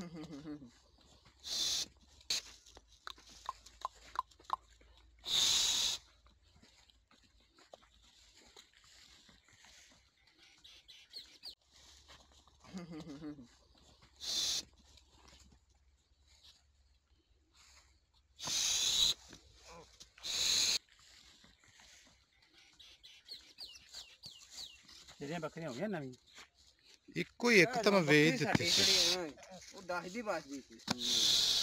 ਜਿਹੜੀਆਂ ਬੱਕਰੀਆਂ ਹੋ ਗਈਆਂ ਨਵੀਂ ਇੱਕੋ ਹੀ ਇੱਕ ਤਾਂ ਮੈਂ ਵੇਚ ਦਿੱਤੀ ਸੀ। ਉਹ 10 ਦੀ ਬਸ ਦੀ ਸੀ।